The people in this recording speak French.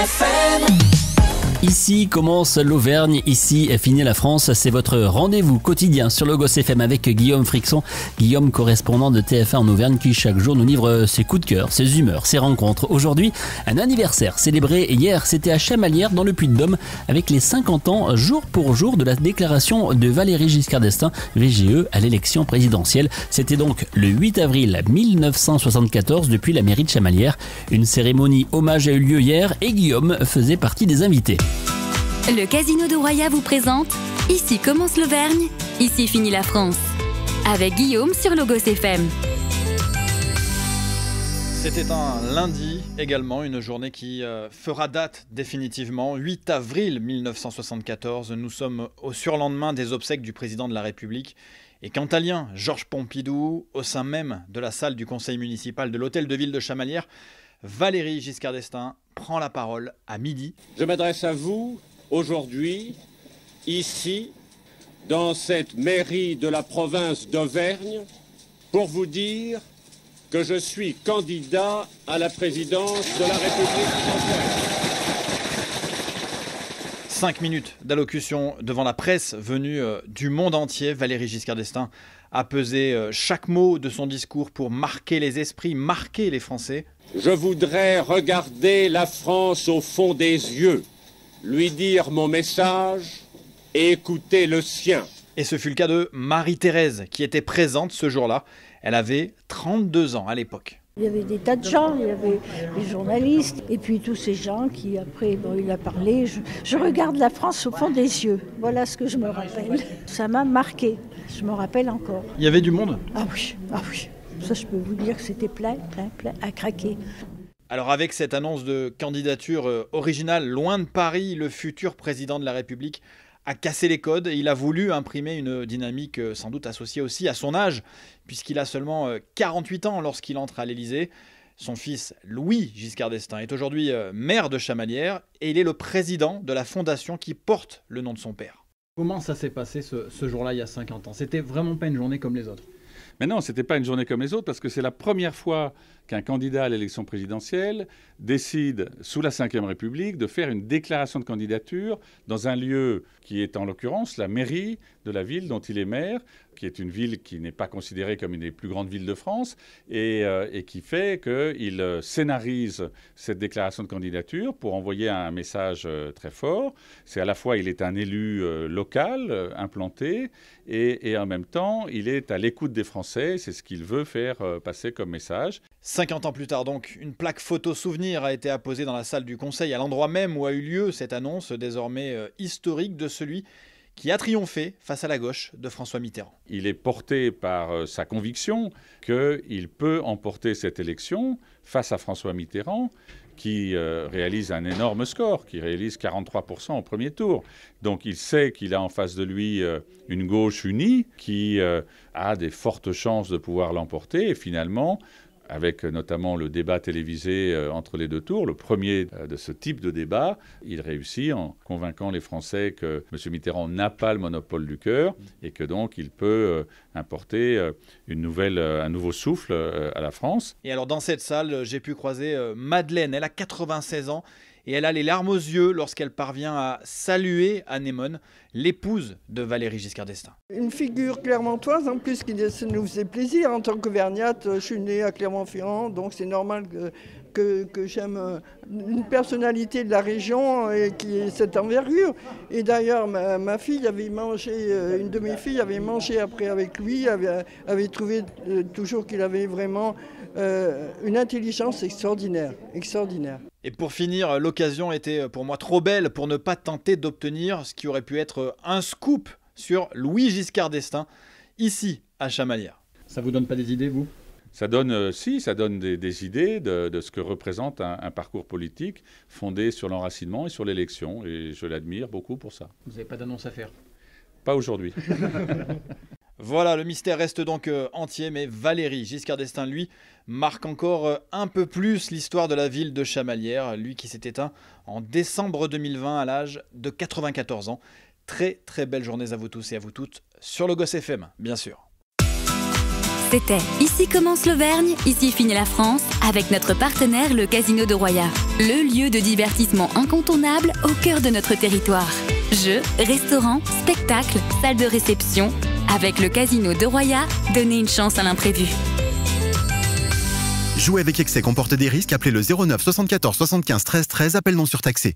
FM. Ici commence l'Auvergne, ici finit la France. C'est votre rendez-vous quotidien sur Logos FM avec Guillaume Frixon. Guillaume, correspondant de TF1 en Auvergne, qui chaque jour nous livre ses coups de cœur, ses humeurs, ses rencontres. Aujourd'hui, un anniversaire célébré hier, c'était à Chamalières dans le Puy-de-Dôme avec les 50 ans jour pour jour de la déclaration de Valéry Giscard d'Estaing, VGE, à l'élection présidentielle. C'était donc le 8 avril 1974 depuis la mairie de Chamalières. Une cérémonie hommage a eu lieu hier et Guillaume faisait partie des invités. Le Casino de Roya vous présente Ici commence l'Auvergne, ici finit la France. Avec Guillaume sur Logos FM. C'était un lundi également, une journée qui fera date définitivement. 8 avril 1974, nous sommes au surlendemain des obsèques du président de la République. Et cantalien Georges Pompidou, au sein même de la salle du conseil municipal de l'hôtel de ville de Chamalières, Valéry Giscard d'Estaing prend la parole à midi. Je m'adresse à vous aujourd'hui, ici, dans cette mairie de la province d'Auvergne, pour vous dire que je suis candidat à la présidence de la République française. 5 minutes d'allocution devant la presse venue du monde entier. Valéry Giscard d'Estaing a pesé chaque mot de son discours pour marquer les esprits, marquer les Français. Je voudrais regarder la France au fond des yeux, lui dire mon message et écouter le sien. Et ce fut le cas de Marie-Thérèse, qui était présente ce jour-là. Elle avait 32 ans à l'époque. Il y avait des tas de gens, il y avait les journalistes, et puis tous ces gens qui, après, il a parlé. Je regarde la France au fond des yeux. Voilà ce que je me rappelle. Ça m'a marqué. Je me rappelle encore. Il y avait du monde ? Ah oui. Ça, je peux vous dire que c'était plein, à craquer. Alors avec cette annonce de candidature originale, loin de Paris, le futur président de la République a cassé les codes. Il a voulu imprimer une dynamique sans doute associée aussi à son âge, puisqu'il a seulement 48 ans lorsqu'il entre à l'Élysée. Son fils Louis Giscard d'Estaing est aujourd'hui maire de Chamalières et il est le président de la fondation qui porte le nom de son père. Comment ça s'est passé ce jour-là il y a 50 ans? C'était vraiment pas une journée comme les autres? Mais non, ce n'était pas une journée comme les autres parce que c'est la première fois qu'un candidat à l'élection présidentielle décide, sous la Ve République, de faire une déclaration de candidature dans un lieu qui est en l'occurrence la mairie de la ville dont il est maire, qui est une ville qui n'est pas considérée comme une des plus grandes villes de France et qui fait qu'il scénarise cette déclaration de candidature pour envoyer un message très fort. C'est à la fois, il est un élu local, implanté, et en même temps, il est à l'écoute des Français. C'est ce qu'il veut faire passer comme message. 50 ans plus tard donc, une plaque photo souvenir a été apposée dans la salle du Conseil, à l'endroit même où a eu lieu cette annonce désormais historique de celui qui a triomphé face à la gauche de François Mitterrand. Il est porté par sa conviction qu'il peut emporter cette élection face à François Mitterrand, qui réalise un énorme score, qui réalise 43% au premier tour. Donc il sait qu'il a en face de lui une gauche unie qui a des fortes chances de pouvoir l'emporter. Et finalement, avec notamment le débat télévisé entre les deux tours, le premier de ce type de débat, il réussit en convainquant les Français que M. Mitterrand n'a pas le monopole du cœur et que donc il peut importer un nouveau souffle à la France. Et alors dans cette salle, j'ai pu croiser Madeleine, elle a 96 ans et elle a les larmes aux yeux lorsqu'elle parvient à saluer Anémone, l'épouse de Valéry Giscard d'Estaing. Une figure clermontoise en plus qui nous faisait plaisir. En tant qu'auvergnate, je suis né à Clermont-Ferrand, donc c'est normal que j'aime une personnalité de la région et qui ait cette envergure. Et d'ailleurs, ma fille avait mangé, une de mes filles avait mangé après avec lui, avait trouvé toujours qu'il avait vraiment une intelligence extraordinaire. Et pour finir, l'occasion était pour moi trop belle pour ne pas tenter d'obtenir ce qui aurait pu être un scoop sur Louis Giscard d'Estaing, ici à Chamalières. Ça vous donne pas des idées, vous ? Ça donne, ça donne des idées de ce que représente un parcours politique fondé sur l'enracinement et sur l'élection. Et je l'admire beaucoup pour ça. Vous n'avez pas d'annonce à faire? Pas aujourd'hui. Voilà, le mystère reste donc entier, mais Valéry Giscard d'Estaing, lui, marque encore un peu plus l'histoire de la ville de Chamalières, lui qui s'est éteint en décembre 2020 à l'âge de 94 ans. Très très belle journée à vous tous et à vous toutes sur Logos FM, bien sûr. C'était Ici commence l'Auvergne, ici finit la France, avec notre partenaire le Casino de Roya. Le lieu de divertissement incontournable au cœur de notre territoire. Jeux, restaurants, spectacles, salles de réception. Avec le Casino de Roya, donnez une chance à l'imprévu. Jouer avec excès comporte des risques. Appelez le 09 74 75 13 13, appel non surtaxé.